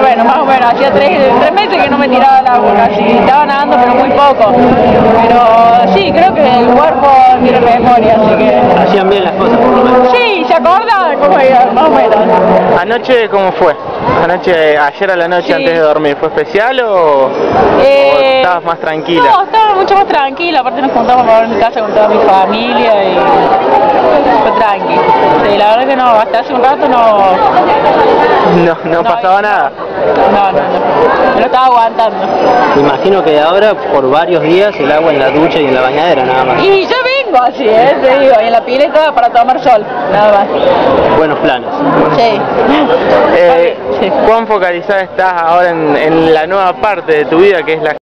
bueno, más o menos, hacía 3 meses que no me tiraba al agua, casi, estaba nadando pero muy poco, pero sí, creo que el cuerpo tiene memoria, así que... Hacían bien las cosas por lo menos. Sí, se acuerda cómo era, más o menos. ¿Anoche cómo fue? Ayer a la noche Sí. antes de dormir, ¿fue especial o estabas más tranquila? No, estaba mucho más tranquila, aparte nos juntamos a en mi casa con toda mi familia y fue tranqui. Sí, la verdad que no, hasta hace un rato No pasaba nada. No, me lo estaba aguantando. Me imagino que ahora por varios días el agua en la ducha y en la bañadera nada más. Y yo vengo así, te digo, y en la pileta para tomar sol, nada más. Buenos planes. Sí. ¿Cuán focalizada estás ahora en la nueva parte de tu vida que es la